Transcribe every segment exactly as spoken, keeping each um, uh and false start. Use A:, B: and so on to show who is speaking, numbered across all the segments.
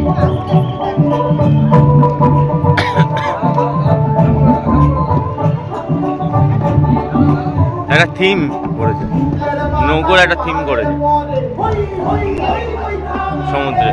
A: একটা থিম করেছে, নৌকোর একটা থিম করেছে সমুদ্রে।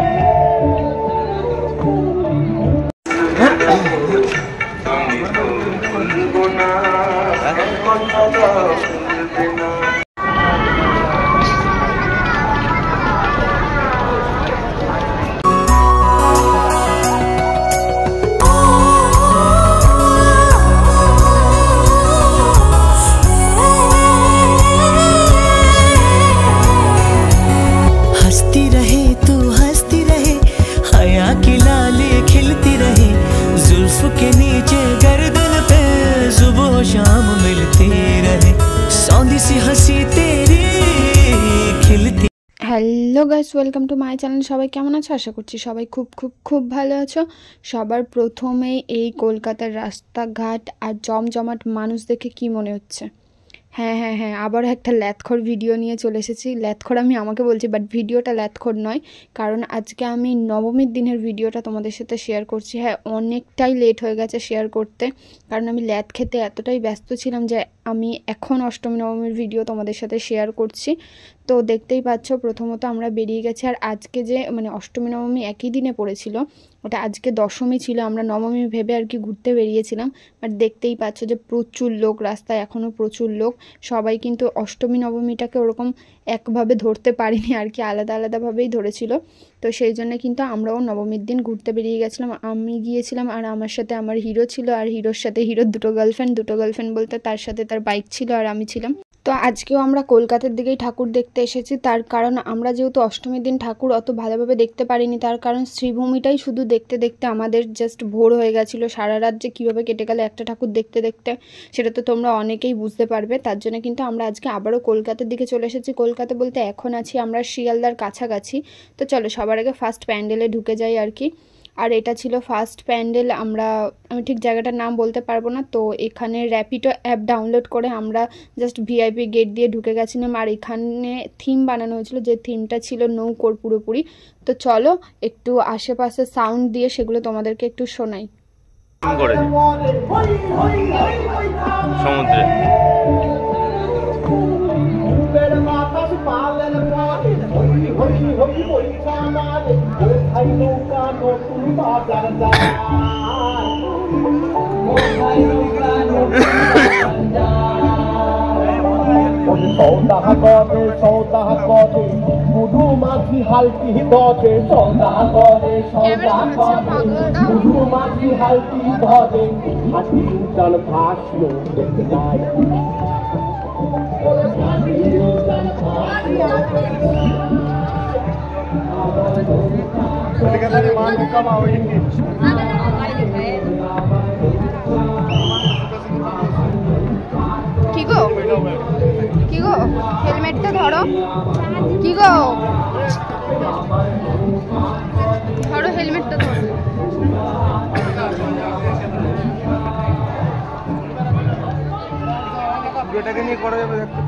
B: Hello guys, welcome to my channel. সবাই কেমন আছো? আশা করছি সবাই খুব খুব খুব ভালো আছো। সবার প্রথমেই এই কলকাতার রাস্তাঘাট আর জমজমাট মানুষ দেখে কি মনে হচ্ছে? হ্যাঁ হ্যাঁ হ্যাঁ আবার একটা ল্যাথখোর ভিডিও নিয়ে চলে এসেছি। ল্যাথখোর আমি আমাকে বলছি, বাট ভিডিওটা ল্যাথখোর নয়, কারণ আজকে আমি নবমীর দিনের ভিডিওটা তোমাদের সাথে শেয়ার করছি। হ্যাঁ, অনেকটাই লেট হয়ে গেছে শেয়ার করতে, কারণ আমি ল্যাথ খেতে এতটাই ব্যস্ত ছিলাম যে আমি এখন অষ্টমী নবমীর ভিডিও তোমাদের সাথে শেয়ার করছি। তো দেখতেই পাচ্ছ, প্রথমত আমরা বেরিয়ে গেছি। আর আজকে যে মানে অষ্টমী নবমী একই দিনে পড়েছিল, ওটা আজকে দশমী ছিল। আমরা নবমী ভেবে আর কি ঘুরতে বেরিয়েছিলাম, বাট দেখতেই পাচ্ছ যে প্রচুর লোক রাস্তায়, এখনও প্রচুর লোক। সবাই কিন্তু অষ্টমী নবমীটাকে ওরকম একভাবে ধরতে পারিনি আর কি, আলাদা আলাদাভাবেই ধরেছিল। তো সেই জন্য কিন্তু আমরাও নবমীর দিন ঘুরতে বেরিয়ে গেছিলাম। আমি গিয়েছিলাম আর আমার সাথে আমার হিরো ছিল, আর হিরোর সাথে হিরোর দুটো গার্লফ্রেন্ড। দুটো গার্লফ্রেন্ড বলতে তার সাথে তার বাইক ছিল আর আমি ছিলাম। তো আজকেও আমরা কলকাতার দিকেই ঠাকুর দেখতে এসেছি, তার কারণ আমরা যেহেতু অষ্টমীর দিন ঠাকুর অত ভালোভাবে দেখতে পারিনি, তার কারণ শ্রীভূমিটাই শুধু দেখতে দেখতে আমাদের জাস্ট ভোর হয়ে গেছিলো। সারা রাত যে কীভাবে কেটে গেল একটা ঠাকুর দেখতে দেখতে, সেটা তো তোমরা অনেকেই বুঝতে পারবে। তার জন্য কিন্তু আমরা আজকে আবারও কলকাতার দিকে চলে এসেছি। কলকাতা বলতে এখন আছি আমরা শিয়ালদার কাছাকাছি। তো চলো সবার আগে ফার্স্ট প্যান্ডেলে ঢুকে যাই আর কি। আর এটা ছিল ফার্স্ট প্যান্ডেল। আমরা আমি ঠিক জায়গাটার নাম বলতে পারবো না। তো এখানে র্যাপিডো অ্যাপ ডাউনলোড করে আমরা জাস্ট ভিআইপি গেট দিয়ে ঢুকে গেছিলাম। আর এখানে থিম বানানো হয়েছিল, যে থিমটা ছিল নৌকোর পুরোপুরি। তো চলো একটু আশেপাশে সাউন্ড দিয়ে সেগুলো তোমাদেরকে একটু শোনাই।
A: সমুদ্রে
C: সৌদা করে সৌদা করে গুরু মাঝি হালকি ধরে, সৌদা করে সৌদা করে গুরু মাঝি হালকি ধরে, হাতি উঠান ভাসল দেখতে যায়।
B: কি গো কি গো হেলমেটটা ধরো, কি গো ধরো হেলমেটটা ধরো।
D: পুরোটাকে নিয়ে করা যাবে একটা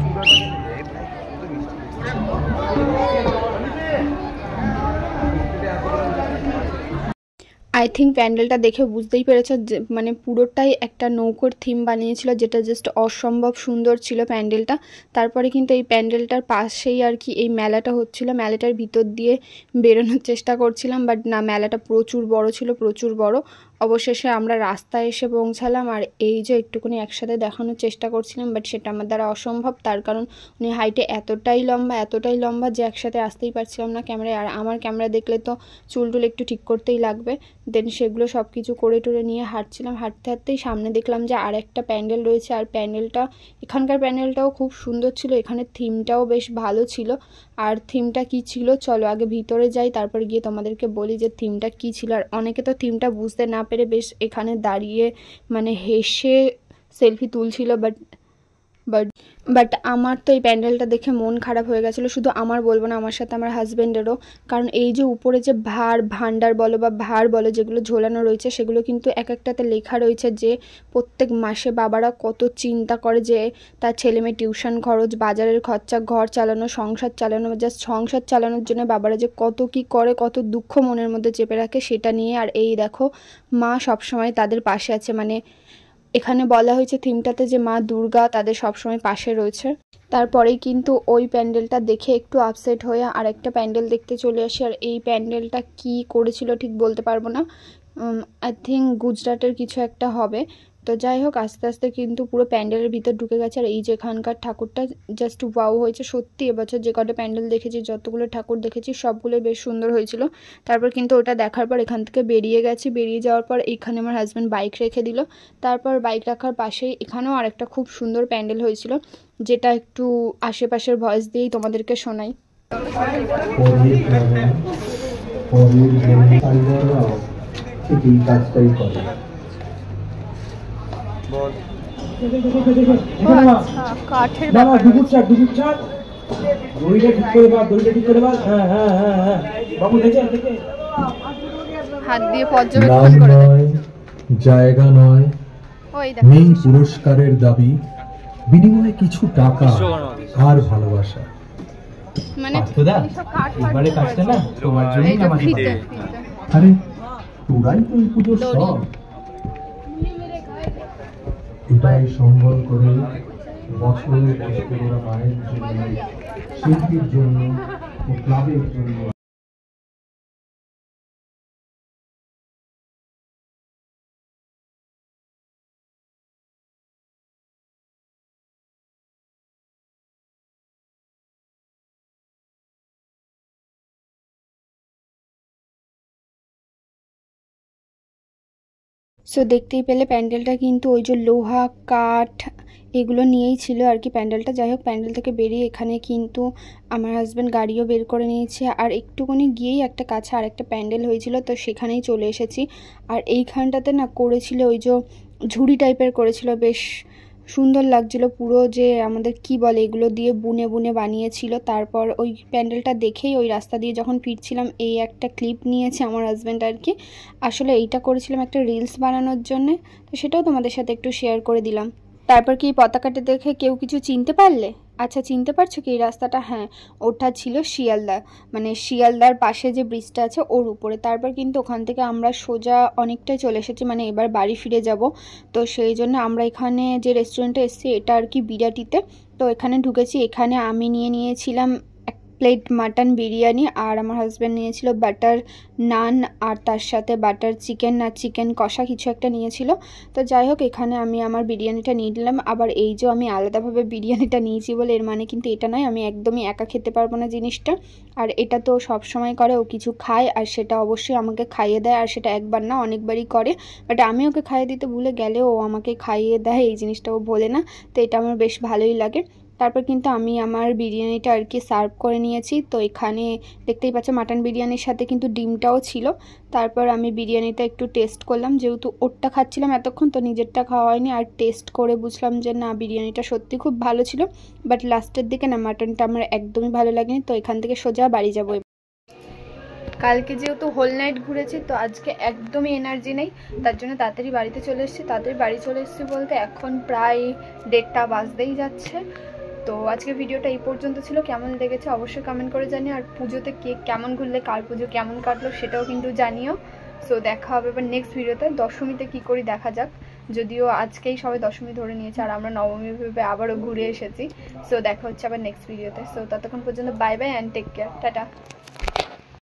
B: আই থিঙ্ক প্যান্ডেলটা দেখে বুঝতেই পেরেছো যে মানে পুরোটাই একটা নৌকোর থিম বানিয়েছিল, যেটা জাস্ট অসম্ভব সুন্দর ছিল প্যান্ডেলটা। তারপরে কিন্তু এই প্যান্ডেলটার পাশেই আর কি এই মেলাটা হচ্ছিল। মেলাটার ভিতর দিয়ে বেরোনোর চেষ্টা করছিলাম, বাট না, মেলাটা প্রচুর বড় ছিল, প্রচুর বড়। অবশেষে আমরা রাস্তায় এসে পৌঁছালাম। আর এই যে একটুখানি একসাথে দেখানোর চেষ্টা করছিলাম, বাট সেটা আমার দ্বারা অসম্ভব, তার কারণ উনি হাইটে এতটাই লম্বা এতটাই লম্বা যে একসাথে আসতেই পারছিলাম না ক্যামেরায়। আর আমার ক্যামেরা দেখলে তো চুল টুল একটু ঠিক করতেই লাগবে। দেন সেগুলো সব কিছু করে টোরে নিয়ে হাঁটছিলাম। হাঁটতে হাঁটতেই সামনে দেখলাম যে আর একটা প্যান্ডেল রয়েছে। আর প্যান্ডেলটা এখানকার প্যান্ডেলটাও খুব সুন্দর ছিল, এখানে থিমটাও বেশ ভালো ছিল। আর থিমটা কি ছিল চলো আগে ভিতরে যাই, তারপর গিয়ে তোমাদেরকে বলি যে থিমটা কি ছিল। আর অনেকে তো থিমটা বুঝতে না পেরে বেশ এখানে দাঁড়িয়ে মানে হেসে সেলফি তুলছিল, বাট বাট বাট আমার তো এই প্যান্ডেলটা দেখে মন খারাপ হয়ে গেছিলো। শুধু আমার বলবো না, আমার সাথে আমার হাজব্যান্ডেরও। কারণ এই যে উপরে যে ভার ভান্ডার বলো বা ভার বলো যেগুলো ঝোলানো রয়েছে, সেগুলো কিন্তু এক একটাতে লেখা রয়েছে যে প্রত্যেক মাসে বাবারা কত চিন্তা করে যে তার ছেলে মেয়ে টিউশন খরচ, বাজারের খরচা, ঘর চালানো, সংসার চালানো, জাস্ট সংসার চালানোর জন্য বাবারা যে কত কি করে, কত দুঃখ মনের মধ্যে চেপে রাখে সেটা নিয়ে। আর এই দেখো মা সবসময় তাদের পাশে আছে। মানে এখানে বলা হয়েছে থিমটাতে যে মা দুর্গা তাদের সবসময় পাশে রয়েছে। তারপরেই কিন্তু ওই প্যান্ডেলটা দেখে একটু আপসেট হয়ে আর একটা প্যান্ডেল দেখতে চলে আসি। আর এই প্যান্ডেলটা কি করেছিল ঠিক বলতে পারবো না, আই থিঙ্ক গুজরাটের কিছু একটা হবে। তো যাই হোক, আস্তে আস্তে কিন্তু পুরো প্যান্ডেলের ভিতর ঢুকে গেছে। আর এই যে এখানকার ঠাকুরটা জাস্ট ওয়াও হয়েছে সত্যি। এবছর যে কটা প্যান্ডেল দেখেছি, যতগুলো ঠাকুর দেখেছি সবগুলো বেশ সুন্দর হয়েছিল। তারপর কিন্তু ওটা দেখার পর এখান থেকে বেরিয়ে গেছি। বেরিয়ে যাওয়ার পর এখানে আমার হাজব্যান্ড বাইক রেখে দিল। তারপর বাইক রাখার পাশেই এখানেও আরেকটা খুব সুন্দর প্যান্ডেল হয়েছিল, যেটা একটু আশেপাশের ভয়েস দিয়েই তোমাদেরকে শোনাই।
C: কাজটাই করে
B: হাত দিয়ে পর্যবেক্ষণ করে
C: জায়গা নয়, নেই পুরস্কারের দাবি, বিনিময়ে কিছু টাকা আর ভালোবাসা।
B: মানে
C: এবারে কাজটা না তোমার জন্যই আমাকে। আরে তোরাই তো এই পুজোর সব। এটাই সম্বল করে বছর বছর ওরা মায়ের জন্য, শিল্পীর জন্য ও ক্লাবের জন্য।
B: সো দেখতেই পেলে প্যান্ডেলটা কিন্তু ওই যে লোহা কাঠ এগুলো নিয়েই ছিল আর কি প্যান্ডেলটা। যাই হোক, প্যান্ডেল থেকে বেরিয়ে এখানে কিন্তু আমার হাজব্যান্ড গাড়িও বের করে নিয়েছে। আর একটুখানি গিয়েই একটা কাছে আর একটা প্যান্ডেল হয়েছিল, তো সেখানেই চলে এসেছি। আর এইখানটাতে না করেছিল ওই যে ঝুড়ি টাইপের করেছিল, বেশ সুন্দর লাগছিল পুরো, যে আমাদের কি বলে এগুলো দিয়ে বুনে বুনে বানিয়েছিল। তারপর ওই প্যান্ডেলটা দেখেই ওই রাস্তা দিয়ে যখন ফিরছিলাম এই একটা ক্লিপ নিয়েছে আমার হাজব্যান্ড আর কি। আসলে এইটা করেছিলাম একটা রিলস বানানোর জন্যে, তো সেটাও তোমাদের সাথে একটু শেয়ার করে দিলাম। তারপর কি পতাকাটা দেখে কেউ কিছু চিনতে পারলে? আচ্ছা, চিনতে পারছো কি এই রাস্তাটা? হ্যাঁ, ওটা ছিল শিয়ালদা, মানে শিয়ালদার পাশে যে ব্রিজটা আছে ওর উপরে। তারপর কিন্তু ওখান থেকে আমরা সোজা অনেকটাই চলে এসেছি, মানে এবার বাড়ি ফিরে যাব। তো সেই জন্য আমরা এখানে যে রেস্টুরেন্টে এসেছি এটা আর কি বিরাটিতে, তো এখানে ঢুকেছি। এখানে আমি নিয়ে নিয়েছিলাম এক প্লেট মাটন বিরিয়ানি, আর আমার হাজব্যান্ড নিয়েছিল বাটার নান, আর তার সাথে বাটার চিকেন আর চিকেন কষা কিছু একটা নিয়েছিল। তো যাই হোক, এখানে আমি আমার বিরিয়ানিটা নিয়ে নিলাম। আবার এই যে আমি আলাদাভাবে বিরিয়ানিটা নিয়েছি বলে এর মানে কিন্তু এটা নয় আমি একদমই একা খেতে পারবো না জিনিসটা। আর এটা তো সব সময় করে, ও কিছু খায় আর সেটা অবশ্যই আমাকে খাইয়ে দেয়, আর সেটা একবার না অনেকবারই করে। বাট আমি ওকে খাইয়ে দিতে ভুলে গেলেও ও আমাকে খাইয়ে দেয়, এই জিনিসটা ও বলে না, তো এটা আমার বেশ ভালোই লাগে। তারপর কিন্তু আমি আমার বিরিয়ানিটা আর কি সার্ভ করে নিয়েছি। তো এখানে দেখতেই পাচ্ছ মাটন বিরিয়ানির সাথে কিন্তু ডিমটাও ছিল। তারপর আমি বিরিয়ানিটা একটু টেস্ট করলাম, যেহেতু ওরটা খাচ্ছিলাম এতক্ষণ, তো নিজেরটা খাওয়া হয়নি। আর টেস্ট করে বুঝলাম যে না, বিরিয়ানিটা সত্যি খুব ভালো ছিল। বাট লাস্টের দিকে না মাটনটা আমার একদমই ভালো লাগেনি। তো এখান থেকে সোজা বাড়ি যাবো। কালকে যেহেতু হোল নাইট ঘুরেছি, তো আজকে একদমই এনার্জি নেই, তার জন্য তাড়াতাড়ি বাড়িতে চলে এসেছি। তাড়াতাড়ি বাড়ি চলে এসেছি বলতে এখন প্রায় দেড়টা বাজতেই যাচ্ছে। তো আজকে ভিডিওটা এই পর্যন্ত ছিল। কেমন লেগেছে অবশ্যই কমেন্ট করে জানিও। আর পুজোতে কে কেমন ঘুরলে, কার পুজো কেমন কাটলো সেটাও কিন্তু জানিও। সো দেখা হবে এবার নেক্সট ভিডিওতে। দশমীতে কি করি দেখা যাক, যদিও আজকেই সবাই দশমী ধরে নিয়েছে আর আমরা নবমী ভেবে আবারও ঘুরে এসেছি। সো দেখা হচ্ছে আবার নেক্সট ভিডিওতে। সো ততক্ষণ পর্যন্ত bye bye and take care, tata.